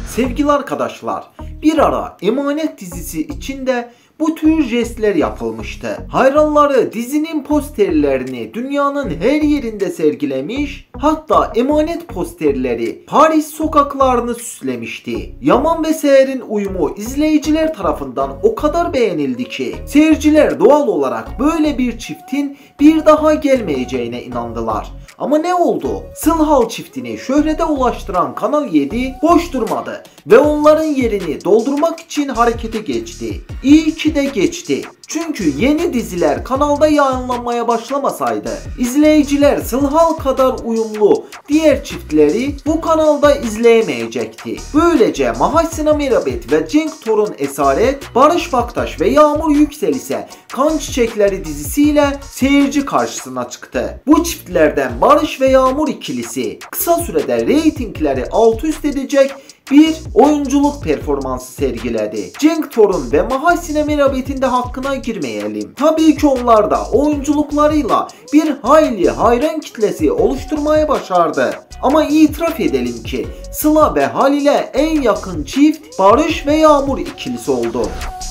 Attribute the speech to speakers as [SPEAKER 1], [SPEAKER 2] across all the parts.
[SPEAKER 1] Sevgili arkadaşlar, bir ara Emanet dizisi içinde bu tür jestler yapılmıştı. Hayranları dizinin posterlerini dünyanın her yerinde sergilemiş, hatta Emanet posterleri Paris sokaklarını süslemişti. Yaman ve Seher'in uyumu izleyiciler tarafından o kadar beğenildi ki seyirciler doğal olarak böyle bir çiftin bir daha gelmeyeceğine inandılar. Ama ne oldu? Sılhal çiftini şöhrete ulaştıran Kanal 7 boş durmadı ve onların yerini doldurmak için harekete geçti. İyi ki de geçti. Çünkü yeni diziler kanalda yayınlanmaya başlamasaydı izleyiciler Sılhal kadar uyumlu diğer çiftleri bu kanalda izleyemeyecekti. Böylece Mahasina Mirabet ve Cenk Torun Esaret, Barış Baktaş ve Yağmur Yüksel ise Kan Çiçekleri dizisiyle seyirci karşısına çıktı. Bu çiftlerden Barış ve Yağmur ikilisi kısa sürede reytingleri alt üst edecek bir oyunculuk performansı sergiledi. Cenk Torun ve Mahasina Mirabet'in de hakkına girmeyelim. Tabii ki onlar da oyunculuklarıyla bir hayli hayran kitlesi oluşturmaya başardı. Ama itiraf edelim ki Sıla ve Halil'e en yakın çift Barış ve Yağmur ikilisi oldu.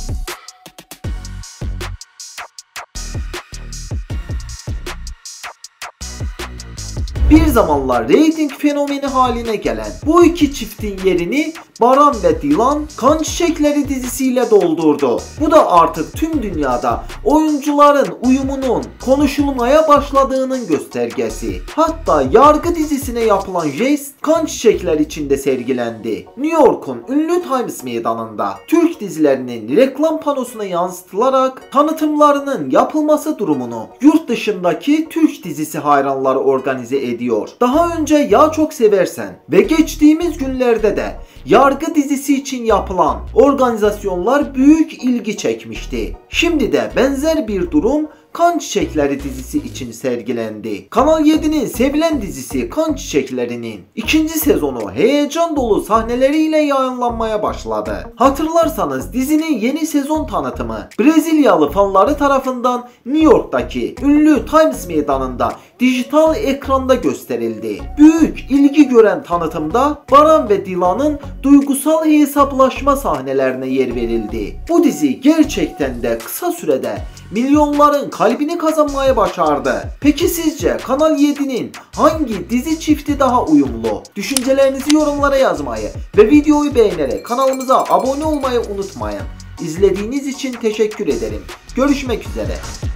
[SPEAKER 1] Bir zamanlar reyting fenomeni haline gelen bu iki çiftin yerini Baran ve Dilan Kan Çiçekleri dizisiyle doldurdu. Bu da artık tüm dünyada oyuncuların uyumunun konuşulmaya başladığının göstergesi. Hatta Yargı dizisine yapılan jest Kan Çiçekleri içinde sergilendi. New York'un ünlü Times Meydanı'nda Türk dizilerinin reklam panosuna yansıtılarak tanıtımlarının yapılması durumunu yurt dışındaki Türk dizisi hayranları organize ediyor. Daha önce Ya Çok Seversen ve geçtiğimiz günlerde de Yargı dizisi için yapılan organizasyonlar büyük ilgi çekmişti. Şimdi de benzer bir durum Kan Çiçekleri dizisi için sergilendi. Kanal 7'nin sevilen dizisi Kan Çiçekleri'nin ikinci sezonu heyecan dolu sahneleriyle yayınlanmaya başladı. Hatırlarsanız dizinin yeni sezon tanıtımı Brezilyalı fanları tarafından New York'taki ünlü Times Meydanı'nda dijital ekranda gösterildi. Büyük ilgi gören tanıtımda Baran ve Dilan'ın duygusal hesaplaşma sahnelerine yer verildi. Bu dizi gerçekten de kısa sürede milyonların kalbini kazanmaya başardı. Peki sizce Kanal 7'nin hangi dizi çifti daha uyumlu? Düşüncelerinizi yorumlara yazmayı ve videoyu beğenerek kanalımıza abone olmayı unutmayın. İzlediğiniz için teşekkür ederim. Görüşmek üzere.